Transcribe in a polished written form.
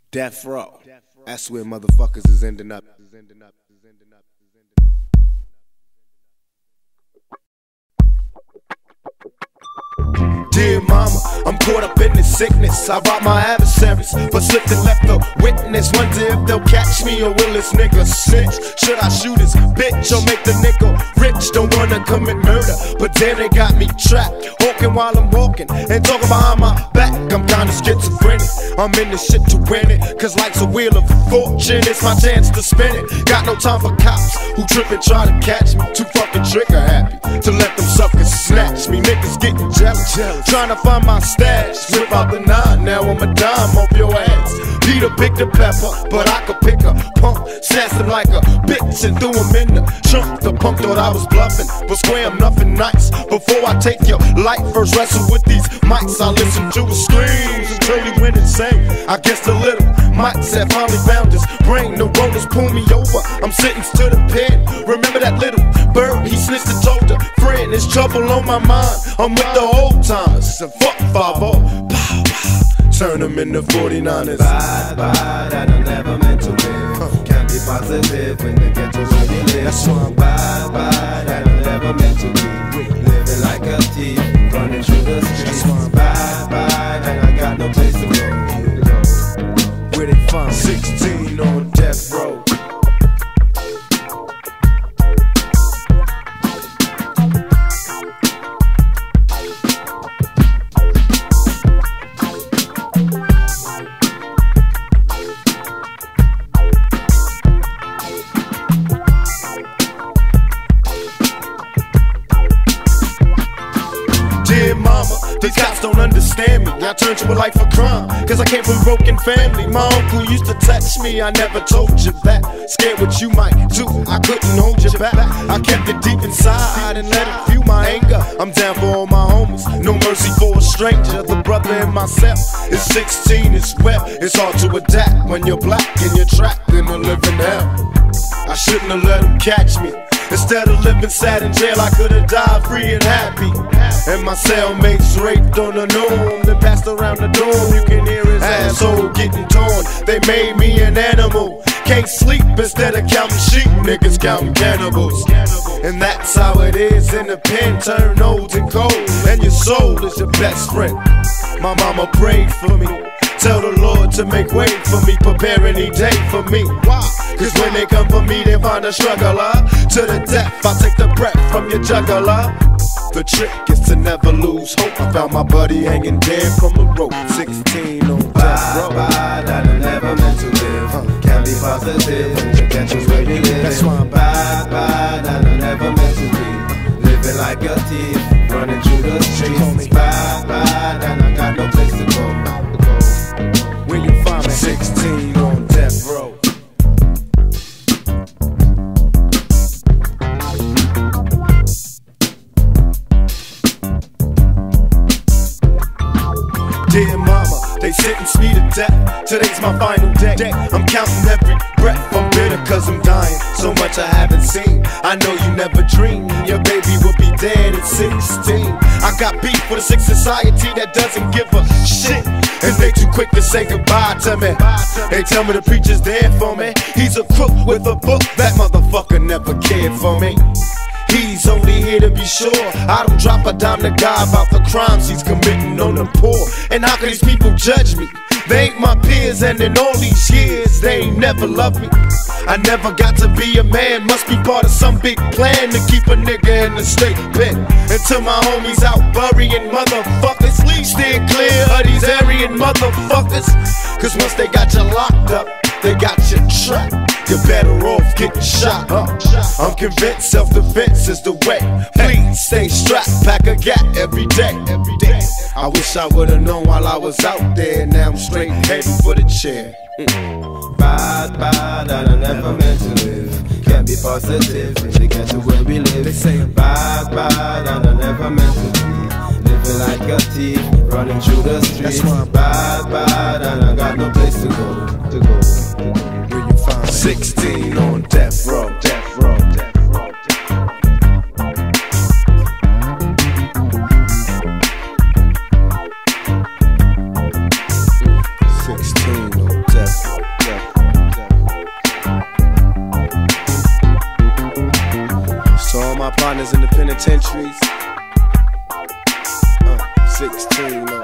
Death row. That's where motherfuckers is ending up. Dear mama, I'm caught up in this sickness. I robbed my adversaries, but slipped and left a witness. Wonder if they'll catch me or will this nigga snitch? Should I shoot his bitch or make the nigga rich? Don't wanna commit murder, but damn they got me trapped. Hawking while I'm walking and talking behind my back. I'm kinda schizophrenic, I'm in this shit to win it. Cause life's a wheel of fortune, it's my chance to spin it. Got no time for cops who trip and try to catch me. Too fucking trigger happy to let them suckers snatch me. Niggas getting jealous, trying to find my stash. Whip out the 9, now I'm a dime off your ass. Peter picked the pepper, but I could pick a pump. Snatched him like a bitch and threw him in the trunk. The punk thought I was bluffing, but swear I'm nothing nice. Before I take your life, first wrestle with these mics. I listen to his screams until he went insane. I guess the little mics have finally found his brain. The rollers pull me over, I'm sentenced to the pen. Remember that little bird, he snitched and told a friend. There's trouble on my mind, I'm with the old timers. So fuck 5-0, turn them into 49ers. Bye, bye, that I never meant to live. Can't be positive when the ghetto's where we live. That's why I'm bye, bye, that I never meant to be. Living like a thief, running through the streets. Bye, bye, that I got no place to go. Where they find 16 on death row. Dear mama, these cops don't understand me. I turned to a life of crime, cause I came from a broken family. My uncle used to touch me, I never told you that. Scared what you might do, I couldn't hold you back. I kept it deep inside and let it fuel my anger. I'm down for all my homies, no mercy for a stranger. The brother in myself is 16 as well. It's hard to adapt when you're black and you're trapped in a living hell. I shouldn't have let them catch me. Instead of living sad in jail, I could've died free and happy. And my cellmates raped on the norm, then passed around the dorm. You can hear his asshole getting torn. They made me an animal. Can't sleep instead of counting sheep, niggas counting cannibals. And that's how it is in the pen. Turn old and cold, and your soul is your best friend. My mama prayed for me. Tell the Lord to make way for me, prepare any day for me. Why? Cause when they come for me, they find a struggler. To the death, I take the breath from your juggler. The trick is to never lose hope. I found my buddy hanging dead from the rope. 16 on death row. Bye, bye, that I never meant to live. Can't be positive when the ghetto's where we live. That's why I'm bye, bye, that I never meant to be. Living like a thief, running through the streets. Bye, bye, that I got no place to go. Where you find me? 16 on death row. Dear mama, they sentence me to death. Today's my final day. I'm counting every breath. I'm bitter cause I'm dying. So much I haven't seen. I know you never dreamed your baby will be dead at 16. I got beef with a sick society that doesn't give a shit. And they too quick to say goodbye to me. They tell me the preacher's there for me. He's a crook with a book. That motherfucker never cared for me. He's only here to be sure I don't drop a dime to God about the crimes he's committing on the poor. And how can these people judge me? They ain't my peers, and in all these years they ain't never loved me. I never got to be a man, must be part of some big plan to keep a nigga in the state pen. Until my homies out burying motherfuckers, steer clear of these Aryan motherfuckers. Cause once they got you locked up, they got you trapped. You're better off getting shot up. I'm convinced self-defense is the way. Please stay strapped, pack a gap every day. I wish I would've known while I was out there. Now I'm straight heading for the chair. Bye, bye, that I never meant to live. Can't be positive when they get to where we live. They say bye, bye, that I never meant to be. Living like a thief, running through the streets. Bye, bye, that I got no place to go. Where you find me? 16 on death row. Death row. Death row. Death row. 16 on death row. penitentiaries. 16